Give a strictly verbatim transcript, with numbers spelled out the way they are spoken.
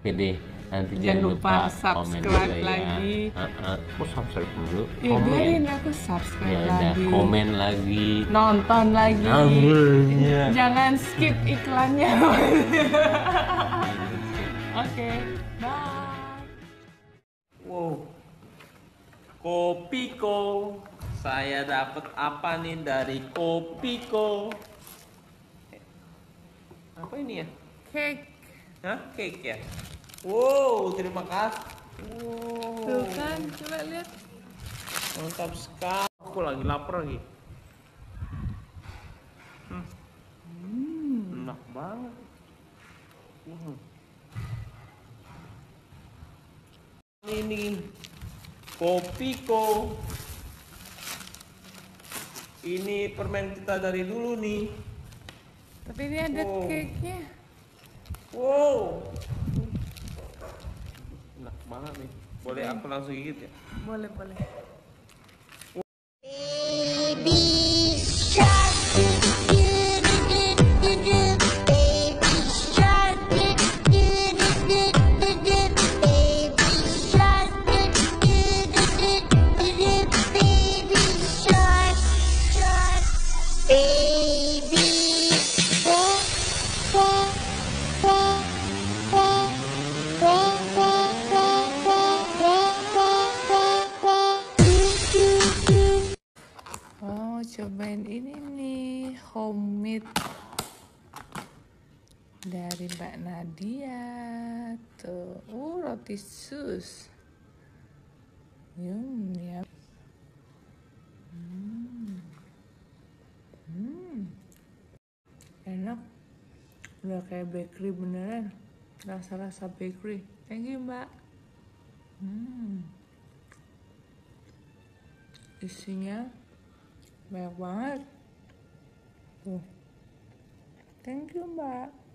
Oke deh, nanti Jangan jangan lupa lupa komen subscribe juga ya. lagi. Uh, uh, Kok subscribe dulu? Ya Komen. biarin aku subscribe Ya udah, lagi. komen lagi. Nonton lagi. Namanya. Jangan skip iklannya. Oke, bye. Wow, Kopiko. Saya dapat apa nih dari Kopiko? Apa ini ya? Cake. Hah? Cake ya? Wow, terima kasih. Wow. Tuh kan, coba lihat. Mantap sekali. Aku lagi lapar lagi. Hmm. Hmm. Enak banget. Hmm. Ini Kopiko. Ini permen kita dari dulu nih. Tapi ini ada Wow. cake-nya. Wow. Enak banget nih. Boleh aku langsung gigit ya? Boleh, boleh. Oh, cobain ini nih, homemade dari Mbak Nadia. Tuh, uh, roti sus. Yum, ya. Hmm. Hmm. Enak. Udah kayak bakery beneran. Rasa-rasa bakery. Thank you, Mbak. Hmm. Isinya banyak banget. Tuh. Thank you, Mbak.